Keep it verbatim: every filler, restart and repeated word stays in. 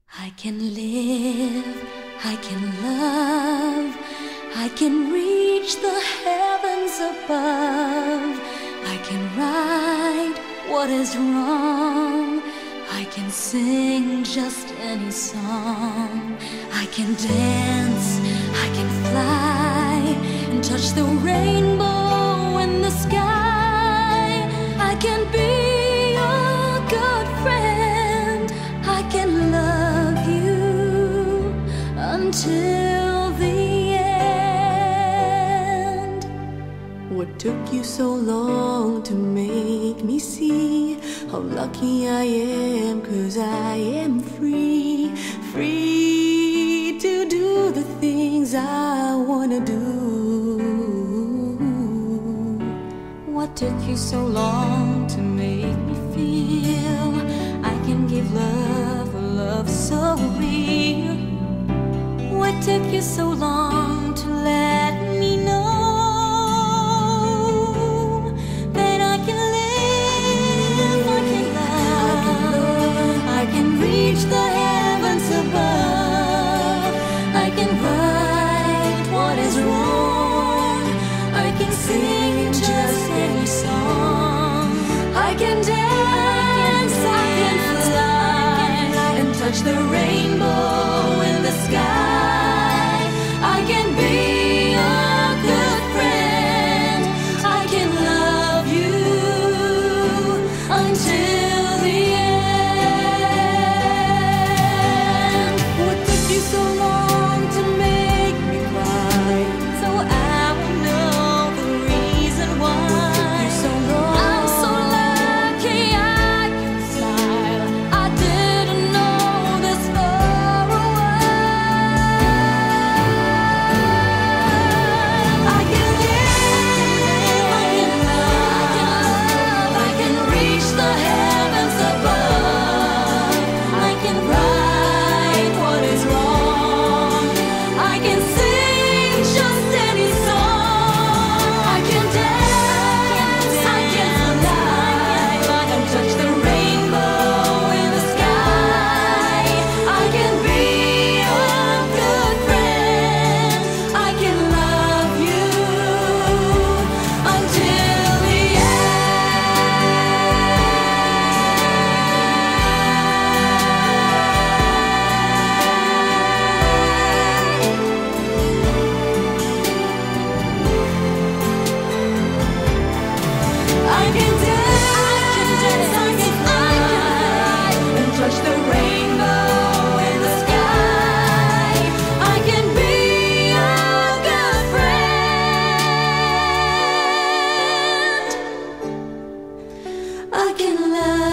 I can live, I can love, I can reach the heavens above. I can right what is wrong, I can sing just any song. I can dance, I can fly, and touch the rainbow in the sky. I can be your good friend, I can love you until the end. What took you so long to make me see how lucky I am? 'Cause I am free, free to do the things I wanna do. What took you so long to make me feel I can give love, a love so real? What took you so long to let me know that I can live, I can love, I can reach the heavens above. I can right what is wrong, I can sing just any song. I can dance, I can fly, and touch the rainbow in the sky. I can be a good friend, I can love you until the end. What took you so long to make me cry? So I will know the reason why. So long. I'm so lucky I can smile. I didn't know this for a while. I can live, I can love, I can reach the heavens above. I can right what is wrong, I can sing just any song. I can dance, I can fly, and touch the rainbow in the sky. I can be a good friend, I can love you until the I can dance, I can fly, and touch the rainbow in the sky. I can be a good friend, I can love.